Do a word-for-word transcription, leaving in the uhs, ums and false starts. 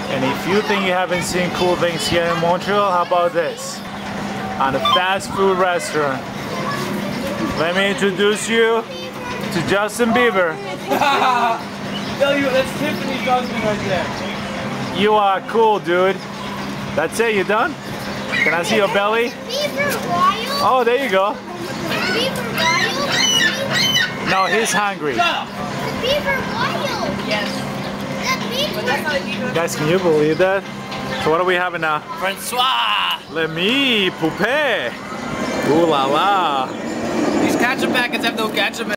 And if you think you haven't seen cool things here in Montreal, how about this? On a fast food restaurant. Let me introduce you to Justin Bieber. Tell you, that's Tiffany's husband right there. You are cool, dude. That's it, you done? Can I see your belly? Oh, there you go. No, he's hungry. Beaver wild. Yes. But that's not a beaver. Guys, can you believe that? So what are we having now? Francois. Le mi poupée. Ooh la la. These ketchup packets have no ketchup in